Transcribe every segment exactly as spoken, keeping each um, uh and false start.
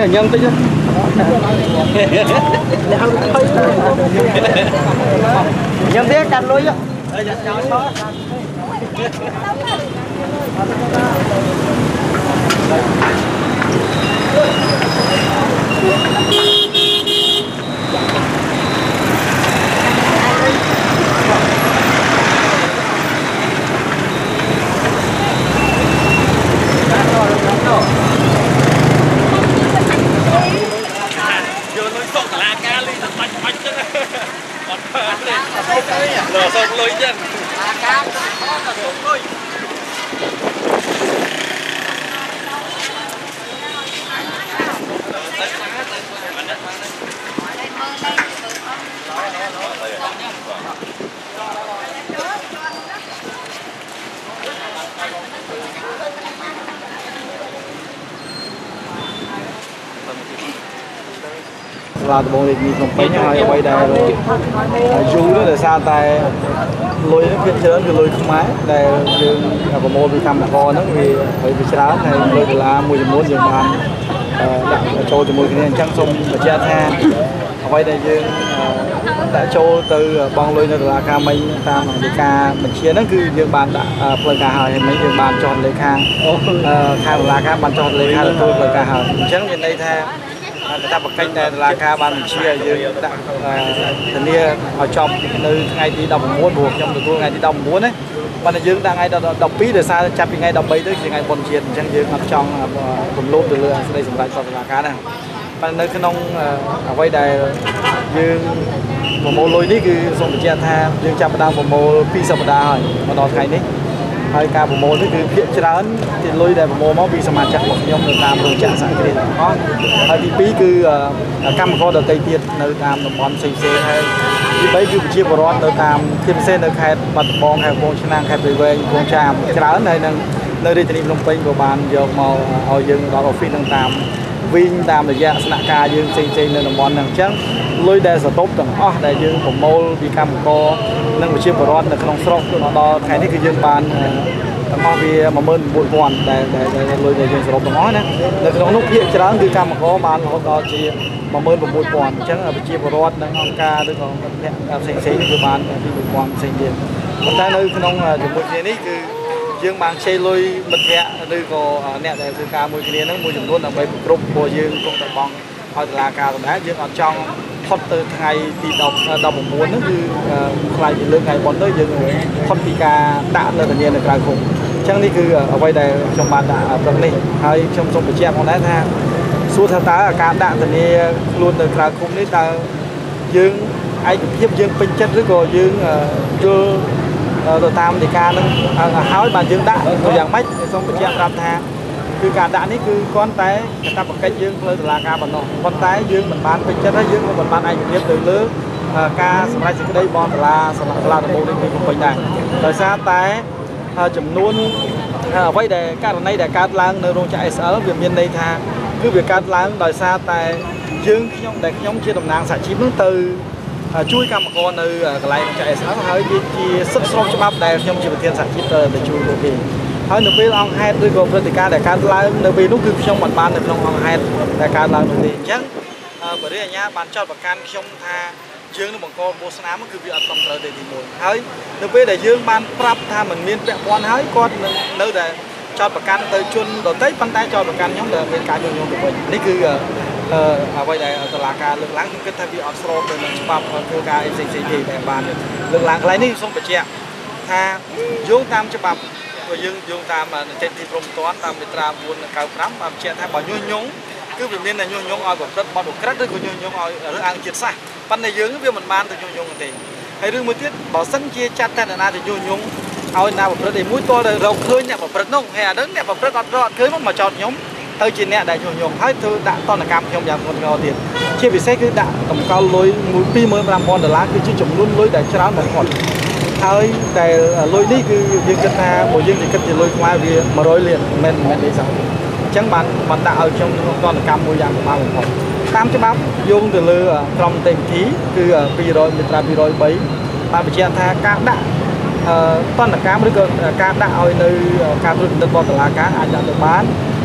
là nhân tích nhân thế canh lối á lừa xong lôi chân là bộ này không phải hai quay đài rồi dù đó là sao tại lôi nó phiên chơi cái lôi không máy đây dương có một bị cầm cò nó vì phải bị cháo này lôi là mùi muốn dùng bàn đặt cho cho mùi cái này trắng sông và cha tha quay đây dương đã cho từ bong lôi là ca mình tam để ca mình chia nó cứ dương bàn đã lời ca hời mấy dương bàn tròn lấy khang khang là ca bàn tròn lấy khang là tôi lời ca hời trắng trên đây tha người ta bật kênh này là ca ban mình chia dưới đã thành nia ở trong nơi ngay đi đồng muốn buộc trong được ngay đi đồng muốn đấy ban dương đang ngay đọc phí để xa chặt ngay đồng bấy tới ngày bồn chiên chẳng dương ở trong cùng lốp từ lừa đây dùng lại cho là cá này ban nơi cái nông ở quay đài dương một mô lôi đi cứ dùng để chia tha dương chặt đang một mô pi sập đá rồi mà đòi ngày đấy hai ca bộ môn thì cứ hiện trán thì lôi để bộ môn máu bị sầm chặt một nhóm người tam rồi chạm sải cái này có hai tí phí cứ cam kho đầu tây tiệt nơi tam đồng bón xây xe hay tí bấy cứ chia vào đó nơi tam thêm xe nơi khai mặt bong hay bong chân năng khai về về bong tràm trán này nâng nơi đây thì long pin của bàn giờ màu ở dương đó là phi nâng tam vinh tam là dạng sạ ca dương xây xây nơi đồng bón nâng trắng lôi để sở tốt tầng ó để dương bộ môn bị cam kho nâng một chiếc bron là không sốc nó đo cái nàyคือdương bàn mà vì mà mơn bụi hoàn để để để lôi để dương sốc tầng ó nè là cái nút hiện cho đóคือcam mà có bàn họ đo chỉ mà mơn một bụi hoàn chẳng là một chiếc bron nâng ông ca đứa còn xinh xinhคือbàn đi bụi hoàn xinh đẹp còn ta nơi cái nông dùng một cái nàyคือdương bàn chơi lôi mật hẹ đứa có nè đểคือca mùi cái này nó mùi dùng luôn là mấy group của dương công tập bong hoặc là ca rồi đấy dương ở trong thoát từ ngày thì đọc đọc một muốn nó như lại những lương ngày bọn tới dừng thoát thì ca đã là tự nhiên là càng khủng chẳng đi cứ ở quay đây trong bàn đã tầm này hay trong trong cái con đá tha suốt tháng tá là ca đã tự nhiên luôn từ càng khủng đấy ta dương anh giúp dương bình chất rất rồi dương chưa rồi tam thì ca nó háo bàn dương đã rồi dạng mách xong cái chuyện làm thaคือการด่านี่คือก้อนแต่ตาปากกันยืงเลยตลาดการบรรณก้อนแต่ยืงเหมือนบ้านเป็นเจ้าได้ยืงเหมือนบ้านไอ้เรียบตื่นเลือกการสมัยสิ่งได้บอลตลาดสลับตลาดตะโกนนี่คือเป็นได้โดยซาแต่จำนวนไว้แต่การในแต่การล้างในโรงจ่ายเสาเวียนเมียนในทางคือเวียนการล้างโดยซาแต่ยืงย่อมแต่ย่อมเชื่อตำนานสายชิมตั้งtừช่วยกรรมกรในกลายจ่ายเสาให้ที่ซึกซอกฉบับแต่ย่อมเชื่อเทียนสายชิมเตอร์แต่ช่วยโอเคហើយនៅពេលអង្គហេតុឬក៏ព្រឹត្តិការណ៍ដែលកើតឡើងនៅពេលនោះគឺខ្ញុំមិនបាននៅក្នុងអង្គហេតុដែលកើតឡើងនោះទេអញ្ចឹងបរិយាញ្ញាបានចោទប្រកាន់ខ្ញុំថាយើងនឹងបង្កពោស្នាមគឺវាអត់ត្រឹមត្រូវទេទីមួយហើយនៅពេលដែលយើងបានប្រាប់ថាមិនមានពាក់ព័ន្ធហើយគាត់នៅតែចោទប្រកាន់ទៅជនដទៃប៉ុន្តែចោទប្រកាន់ខ្ញុំដែលមានការញុះញង់ទៅវិញនេះគឺអ្វីដែលតុលាការលើកឡើងខ្ញុំគិតថាវាអត់ស្របទៅនឹងច្បាប់ធ្វើការអីផ្សេងៗទេដែលបានលើកឡើងកន្លែងនេះសូមបញ្ជាក់ថាយោងតាមច្បាប់rồi dương dương tam trên thị trường toán tam bị tra buôn cao lắm mà chuyện thay bảo nhung nhung cứ việc nên là nhung nhung ở rất bao được rất của nhung nhung ở ăn chết sai ban này dương việc mình ban từ nhung nhung thì hay đương mới tiết bảo sân chia chặt tay là na thì nhung nhung ao nào bảo rất để mũi to là rau khơi nhẹ bảo rất nông hè đứng nhẹ bảo rất gọt gọt khơi mà chọn nhóm tới trên nhẹ đại nhung nhung hết thứ đã to là cam trong nhà con ngò tiền chia vì xe cứ đã tầm cao lối mũi pi mới làm con đờ lá cứ chỉ trồng luôn lối đại cho nó một con hơi để lôi đi cứ dương chân ta một dương thì cất thì lôi qua vì mà rồi liền men men để sao chẳng bạn bạn đạo trong con cam môi giang của ba một phòng tam cái bắp dùng từ lừa trong tình thí cứ pi rồi mình ra pi rồi bấy ba bị chen tha cá đã toàn là cam đấy cơ cá đã ở nơi cam được được con là cá ai đã được bán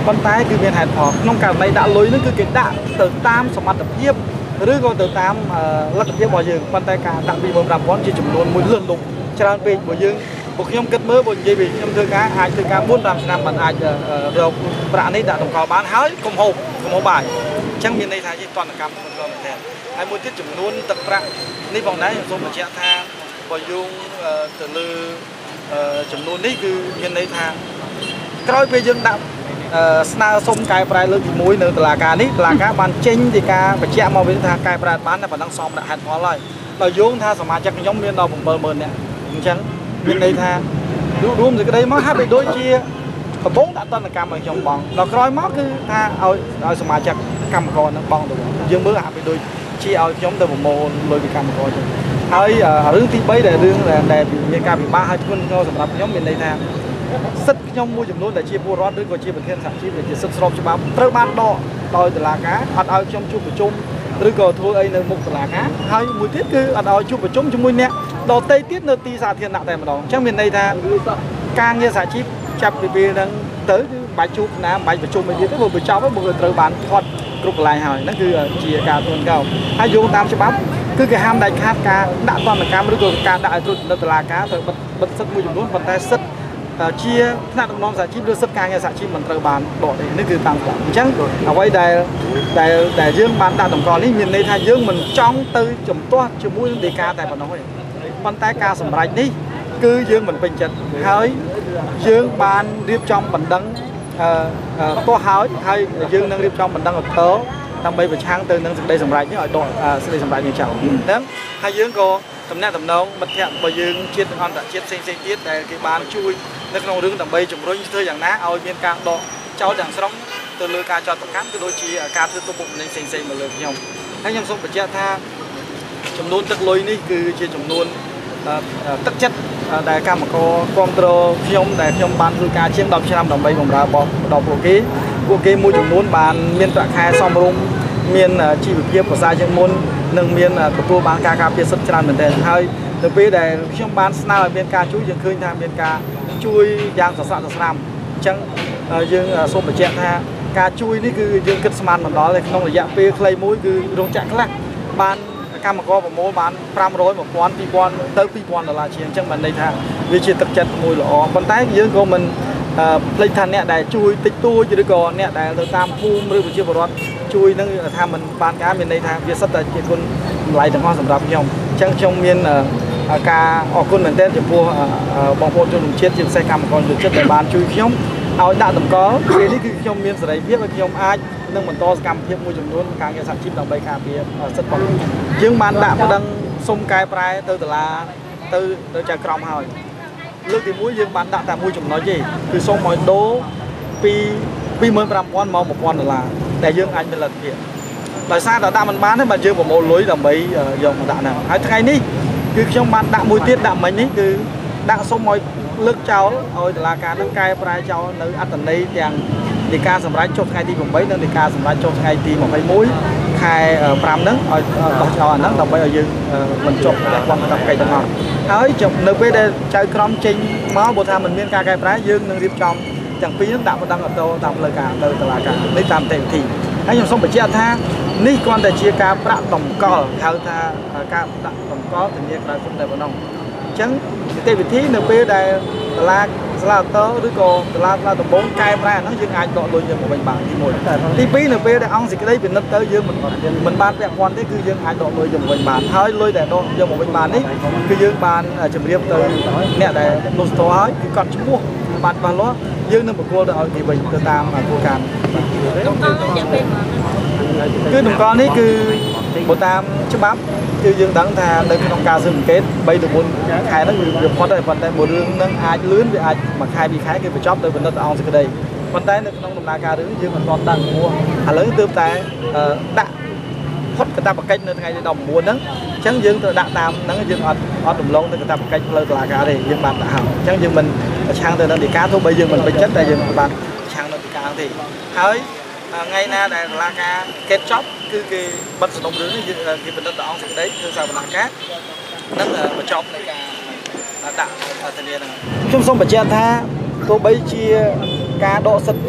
ប៉ុន្តែគឺមានហេតុផលក្នុងករណីដាក់លុយហ្នឹងគឺគេដាក់ទៅតាមសមត្ថភាពឬក៏ទៅតាមលទ្ធភាពរបស់យើងប៉ុន្តែការដាក់ពីមួយប្រាំពាន់ជាចំនួនមួយលឿនលុបច្រើនពេកបើយើងពួកខ្ញុំគិតមើលបើនិយាយពីខ្ញុំធ្វើការអាចធ្វើការbốn nămឆ្នាំមិនអាចរកប្រាក់នេះដាក់តម្កល់បានហើយកុំហូបកុំហូបបាយអញ្ចឹងមានន័យថាជាតនកម្មមិនក៏មែនទេហើយមួយទៀតចំនួនទឹកប្រាក់នេះបងដែរខ្ញុំសូមបញ្ជាក់ថាបើយោងទៅលើចំនួននេះគឺមានន័យថាក្រោយពេលយើងដាក់ស្នើសុំកែប្រែលើកទីមួយនៅតុលាការនេះតុលាការបានចេញពីការបញ្ជាក់មកវិញថាកែប្រែបានតែប៉ុណ្ណឹងសមដាក់ហេតុផលហើយដល់យោងថាសមាជិកខ្ញុំមានដល់bảyម៉ឺននាក់អញ្ចឹងមានន័យថារួមសេចក្តីមកហាក់បីដូចជាកំពុងដាក់តន្តកម្មឲ្យខ្ញុំបងដល់ក្រោយមកគឺថាឲ្យឲ្យសមាជិកកម្មករនឹងបងទៅយើងមើលហាក់បីដូចជាឲ្យខ្ញុំទៅប្រមូលលុយពីកម្មករចឹងហើយរឿងទី3ដែលរឿងដែលមានការពិបាកឲ្យធ្ងន់ធ្ងរសម្រាប់ខ្ញុំមានន័យថាសិទ្ធិខ្ញុំមួយចំនួនដែលជាពលរដ្ឋឬក៏ជាប្រធានសហជីពដែលជាសិទ្ធិស្របច្បាប់ត្រូវបានដកដោយតុលាការអត់ឲ្យខ្ញុំជួបប្រជុំឬក៏ធ្វើអីនៅមុខតុលាការហើយមួយទៀតគឺអត់ឲ្យជួបប្រជុំជាមួយអ្នកដទៃទៀតនៅទីសាធារណៈតែម្ដងអញ្ចឹងមានន័យថាការងារសហជីពចាប់ពីពេលហ្នឹងទៅគឺបាច់ជួបណាបាច់ប្រជុំអីទៀតទេបើបញ្ចប់ហើយបើត្រូវបានផាត់គ្រប់កន្លែងហើយហ្នឹងគឺជាការទន់កោហើយយោងតាមច្បាប់គឺគេហាមដាច់ខាតការដាក់ទណ្ឌកម្មឬក៏ការដាក់ឲ្យត្រួតពិនិត្យតុលាការត្រូវបិទបិទសិទ្ធិមួយចំនួនប៉ុន្តែសិទ្ធិជាថ្នាក់ដឹកនាំសហជីពឬសិទ្ធិការងារសហជីពមិនត្រូវបានដកទេនេះគឺតាមច្បាប់អញ្ចឹងអ្វីដែលដែលដែលយើងបានដាក់តម្កល់នេះមានន័យថាយើងមិនចង់ទៅជំទាស់ជាមួយនឹងដីកាតែប៉ុណ្ណោះទេប៉ុន្តែការសម្រេចនេះគឺយើងមិនពេញចិត្តហើយយើងបានរៀបចំបណ្ដឹងអឺទាស់ហើយហើយយើងនឹងរៀបចំបណ្ដឹងឧទ្ធរណ៍ដើម្បីប្រឆាំងទៅនឹងសេចក្តីសម្រេចនេះឲ្យដកសេចក្តីសម្រេចនេះចោលហ្នឹងហើយយើងក៏តំណាក់តំណងមិត្តភ័ក្តិរបស់យើងជាតិអន្តរជាតិផ្សេងផ្សេងទៀតដែលគេបានជួយនៅក្នុងរឿងដើម្បីជំរុញធ្វើយ៉ាងណាឲ្យមានការដកចោលទាំងស្រុងទៅលើការចោទប្រកាន់ក៏ដូចជាការធ្វើទុកបុកម្នេញផ្សេងផ្សេងមកលើខ្ញុំហើយខ្ញុំសូមបញ្ជាក់ថាចំនួនទឹកលុយនេះគឺជាចំនួនទឹកចិត្តដែលកម្មករគ្រប់គ្រងខ្ញុំដែលខ្ញុំបានធ្វើការជាងដប់ឆ្នាំដើម្បីបម្រើបោះដល់ពួកគេពួកគេមួយចំនួនបានមានប្រាក់ខែសមរម្យមានជីវភាពប្រសើរជាងមុននិងមានទទួលបានការការពារសិទ្ធិច្រើនមែនទែនហើយនៅពេលដែលខ្ញុំបានស្នើឲ្យមានការជួយយើងឃើញថាមានការជួយយ៉ាងសស្រាក់សស្រាំអញ្ចឹងយើងសូមបញ្ជាក់ថាការជួយនេះគឺយើងគិតស្មានមិនដល់ទេក្នុងរយៈពេលខ្លីមួយគឺរោងចក្រខ្លះបានកម្មករប្រមូលបានfive hundred, one thousand, two thousandទៅtwo thousandដុល្លារជាងអញ្ចឹងបានន័យថាវាជាទឹកចិត្តមួយល្អប៉ុន្តែយើងក៏មិនភ្លេចថាអ្នកដែលជួយតិចតួចឬក៏អ្នកដែលទៅតាមភូមិឬប្រជាពលរដ្ឋជួយនឹងថាមិនបានការមានន័យថាវាសិតតែជាគុណតម្លៃទាំងអស់សម្រាប់ខ្ញុំអញ្ចឹងខ្ញុំមានការអរគុណមែនទែនចំពោះបងប្អូនជនជាតិជាពិសេសកម្មករជនជាតិដែលបានជួយខ្ញុំឲ្យដាក់តម្កល់ពេលនេះគឺខ្ញុំមានសេរីភាពឲ្យខ្ញុំអាចនឹងបន្តសកម្មភាពមួយចំនួនការងារសហជីពដើម្បីការពារសិទ្ធិរបស់ខ្ញុំយើងបានដាក់ប្តឹងសុំកែប្រែទៅតុលាទៅទៅចៅក្រមហើយលើកទីមួយយើងបានដាក់តែមួយចំណុចទេគឺសូមឲ្យដូរពីtwo five thousandមកone thousandដុល្លារតែយើងអាចមានលទ្ធភាពដោយសារតែដាក់មិនបានទេបាទយើងប្រមូលលុយដើម្បីយកមកដាក់ហ្នឹងហើយថ្ងៃនេះគឺខ្ញុំបានដាក់មួយទៀតដាក់មិញនេះគឺដាក់សុំឲ្យលើកចោលឲ្យតុលាការនឹងកែប្រែចោលនៅអត្តន័យទាំងដីកាសម្រាប់ចុះថ្ងៃទីeightនិងដីកាសម្រាប់ចុះថ្ងៃទីtwenty-oneខែfiveហ្នឹងឲ្យដោះចោលអាហ្នឹងដើម្បីឲ្យយើងមិនចុះតែความកាប់កៃទាំងអស់ហើយនៅពេលដែលចៅក្រមចេញមកបើថាមិនមានការកែប្រែយើងនឹងរៀបចំទាំងពីរហ្នឹងដាក់បណ្ដឹងឧទ្ធរណ៍តាមផ្លូវការទៅតុលាការនេះតាមនីតិវិធីហើយខ្ញុំសូមបញ្ជាក់ថានេះគ្រាន់តែជាការប្រាក់តម្កល់ហៅថាការដាក់តម្កល់ធានាក្រៅគុំតែប៉ុណ្ណោះអញ្ចឹងនីតិវិធីនៅពេលដែលតុលាសាលាឧទ្ធរណ៍ឬក៏តុលាសាលាដំបងកែប្រែអាហ្នឹងយើងអាចដកលុយយើងមកវិញបានទីមួយទីពីរនៅពេលដែលអង្គសេចក្តីពិនិត្យទៅយើងមិនមិនបានពាក់ព័ន្ធទេគឺយើងអាចដកលុយយើងមកវិញបានហើយលុយដែលដកយកមកវិញបាននេះគឺយើងបានជម្រាបទៅអ្នកដែលនោះស្ទោហើយគឺគាត់ឈ្មោះបានច្បាស់លាស់យើងនឹងបកគោលទៅឲ្យគេវិញទៅតាមគោលការណ៍តម្កល់រយៈពេលគឺតម្កល់នេះគឺបើតាមច្បាប់គឺយើងដឹងថានៅក្នុងការស៊ើបអង្កេតthree to fourខែហ្នឹងវាផុតហើយប៉ុន្តែមួយរឿងហ្នឹងអាចលឿនវាអាចមួយខែពីរខែគេបញ្ចប់ទៅពិនិត្យអង្គសេចក្តីប៉ុន្តែនៅក្នុងដំណើរការរឿងយើងមិនទាន់ដឹងព្រោះឥឡូវទើបតែដាក់ផុតកាតព្វកិច្ចនៅថ្ងៃទីnineteenហ្នឹងអញ្ចឹងយើងត្រូវដាក់តាមហ្នឹងយើងអត់អត់ដំឡងទៅកាតព្វកិច្ចផ្លូវតុលាការទេយើងបានដាក់ហើយអញ្ចឹងយើងមិនប្រឆាំងទៅនឹងដីកាទោះបីយើងមិនពេញចិត្តតែយើងបានប្រឆាំងនៅដីកាទេហើយថ្ងៃណាដែលតុលាការកេតចប់គឺគេបិទសំណុំរឿងនេះគេពិនិត្យទៅអង្គសេចក្តីធ្វើសវនកម្មនិងបញ្ចប់នៃការដាក់ធានាហ្នឹងខ្ញុំសូមបញ្ជាក់ថាទោះបីជាការដកសិទ្ធិ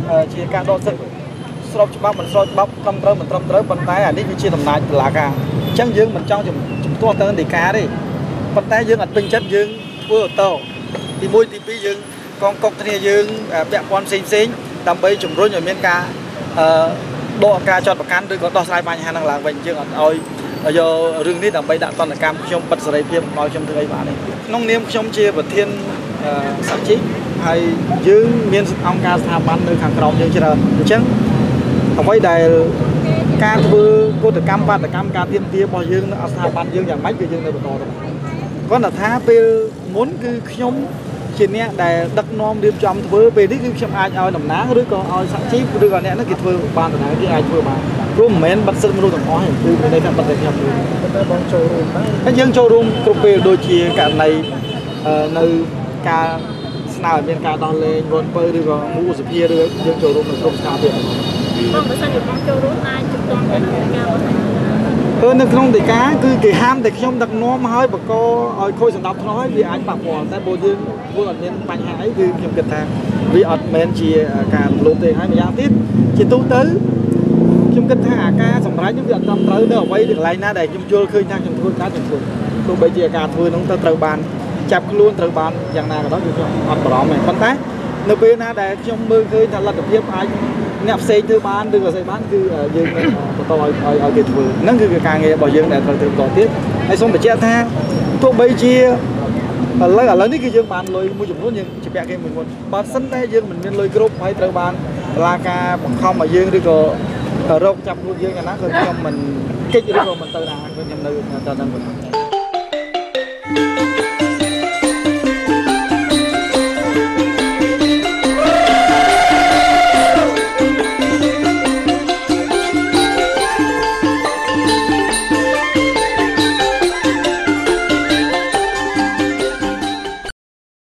ជាការដកទឹកស្របច្បាប់មិនស្របច្បាប់ត្រឹមត្រូវមិនត្រឹមត្រូវប៉ុន្តែអានេះវាជាដំណាច់តុលាការអញ្ចឹងយើងមិនចង់ជំទាស់ទៅដីកាទេប៉ុន្តែយើងអត់ពេញចិត្តយើងធ្វើអូតូទីមួយទីពីរយើងកងកុកគ្នាយើងពាក់ព័ន្ធផ្សេងផ្សេងដើម្បីជំរុញឲ្យមានការដកការចាត់ប្រកាន់ឬក៏ដោះស្រាយបញ្ហាហ្នឹងឡើងវិញយើងអត់ឲ្យយករឿងនេះដើម្បីដាក់ទណ្ឌកម្មខ្ញុំបិទសេរីភាពឲ្យខ្ញុំធ្វើអីបានទេក្នុងនាមខ្ញុំជាប្រធានសហជីពហើយយើងមានអង្គការស្ថាប័ននៅខាងក្រោមយើងច្រើនអញ្ចឹងអ្វីដែលការធ្វើកោតកម្មបាតកម្មការទៀមទារបស់យើងនៅស្ថាប័នយើងយ៉ាងម៉េចគឺយើងនៅបន្តទៅគាត់ថាពេលមុនគឺខ្ញុំជាអ្នកដែលដឹកនាំរៀបចំធ្វើពេលនេះគឺខ្ញុំអាចឲ្យតំណាងឬក៏ឲ្យសហជីពឬក៏អ្នកហ្នឹងគេធ្វើបានតំណាងគេអាចធ្វើបានព្រោះមិនមែនបាត់សិទ្ធិមនុស្សទាំងអស់ទេគឺមានន័យថាបាត់តែខ្ញុំតែបងចូលរួមហើយយើងចូលរួមគ្រប់ពេលដូចជាករណីនៅការស្នើឲ្យមានការដោះលែងរនពៅឬក៏មូលសភាឬយើងចូលរួមនៅគ្រប់ស្ថាប័នបងបើសិនជាបងចូលរួមអាចជំទាស់ទៅនឹងការរបស់អឺនៅក្នុងដីកាគឺគេហាមតែខ្ញុំដឹកនាំឲ្យបកកឲ្យខូចសម្ដាប់ធ្នាប់ហើយវាអាចប៉ះពាល់តែបើយើងធ្វើអត់មានបញ្ហាអីគឺខ្ញុំគិតថាវាអត់មែនជាការរំលោភទេហើយម្យ៉ាងទៀតជាទូទៅខ្ញុំគិតថាអាការសម្រេចនេះវាអត់ត្រឹមត្រូវនៅអ្វីកន្លែងណាដែលខ្ញុំយល់ឃើញថាខ្ញុំធ្វើការខ្ញុំធ្វើទោះបីជាការធ្វើនោះទៅត្រូវបានចាប់ខ្លួនត្រូវបានយ៉ាងណាក៏ដោយគឺខ្ញុំអត់បារម្ភទេប៉ុន្តែនៅពេលណាដែលខ្ញុំមើលឃើញថាលទ្ធភាពអាចអ្នកផ្សេងធ្វើបានឬក៏ស្អីបានគឺយើងបន្តឲ្យឲ្យគេធ្វើហ្នឹងគឺការងាររបស់យើងដែលត្រូវធ្វើបន្តទៀតហើយសូមបញ្ជាក់ថាទោះបីជាឥឡូវឥឡូវនេះគឺយើងបានលុយមួយចំនួនយើងជាពាក់គេមួយមុនបើសិនតែយើងមិនមានលុយគ្រប់ហើយត្រូវបានតុលាការបង្ខំឲ្យយើងឬក៏រោគចាប់ខ្លួនយើងយ៉ាងណាគឺខ្ញុំមិនកិច្ចឬក៏មិនទៅណាខ្ញុំនៅតែនឹង